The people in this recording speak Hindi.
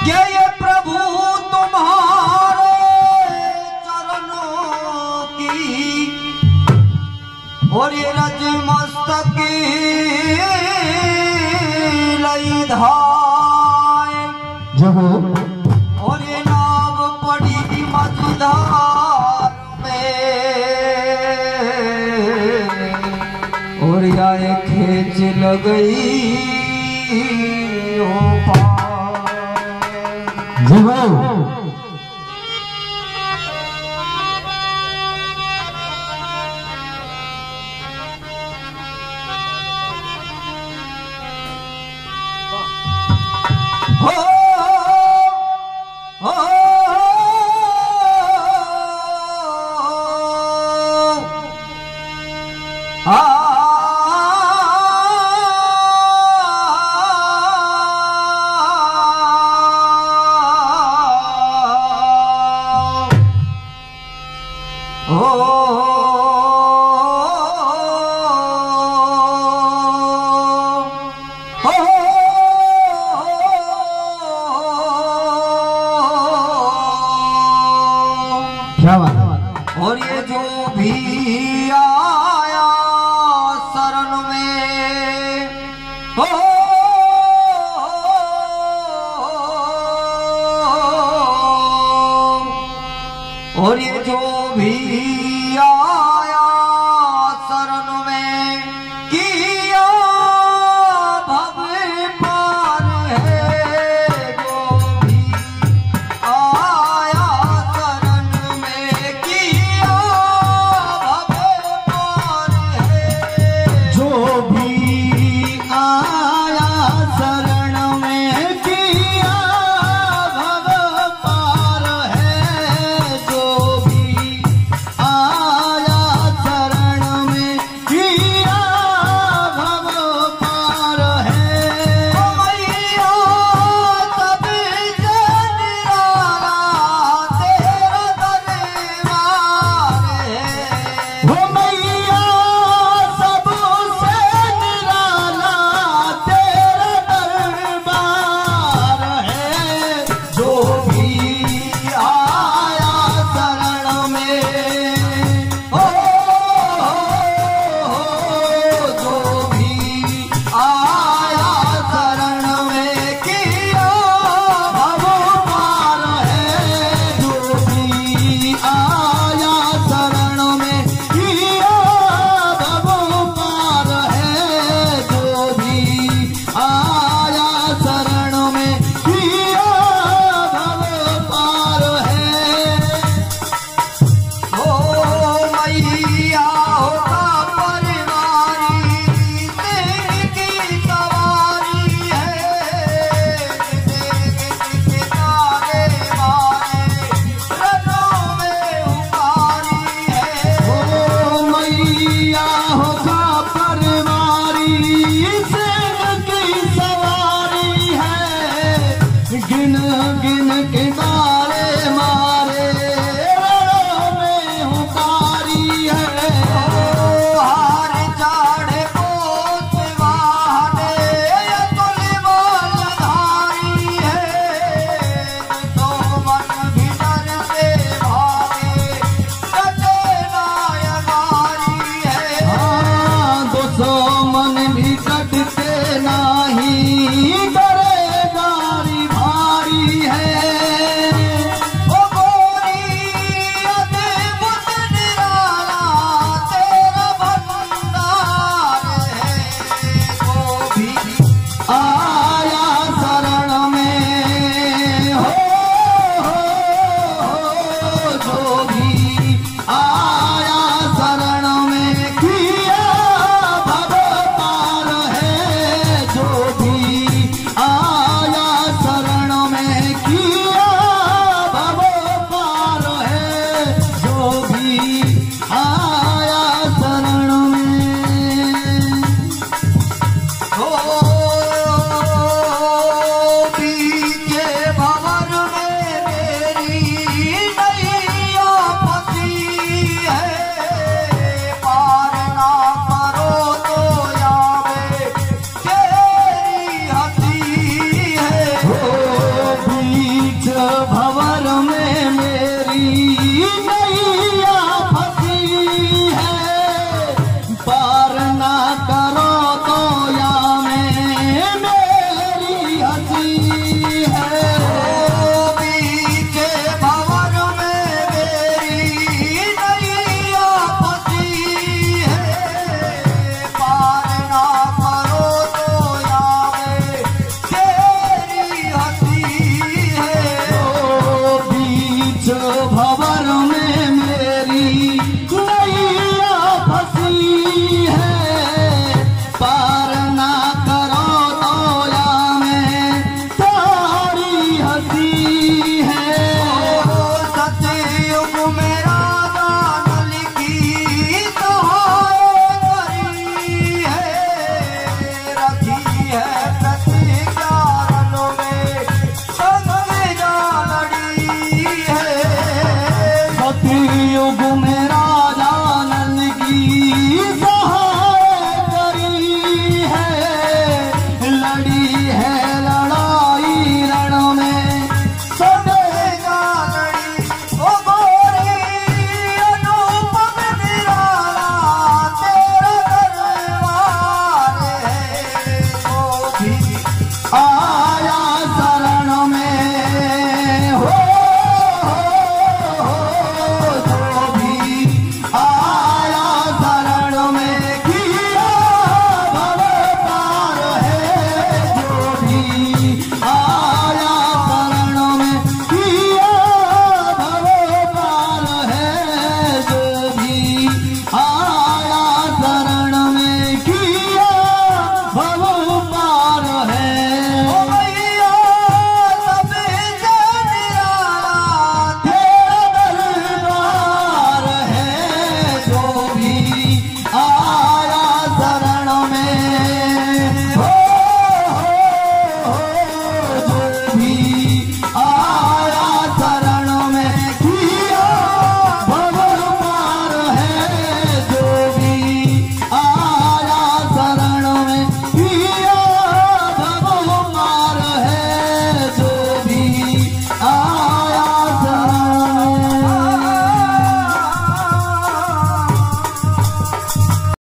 ये प्रभु तुम्हारे चरणों की और ये रज मस्तक लई धाय जब और ये नाव पड़ी मझधार में और ये खेच लगई ओ पार जब और ये जो भी आया शरण में हो और ये जो भी आया शरण में किया भव पार है जो भी आया शरण में किया भव पार है जो भी आया शरण में किया भव पार है जो भी आया शरण में किया भव पार है ओ मैया तभी से निराला तेरा दरबार है वो मैया सबसे निराला तेरा दरबार है जो भी आया शरण में हो जो भी आया शरण में किया भव पार है जो भी आया शरण में किया भव पार है जो भी आया शरण में किया भव पार है ओ मैया होता परिवारी तेरी सवारी है तारे मारे रनों में उतारी है ओ मैया होगा परवारी सिंह की सवारी है गिन गिन के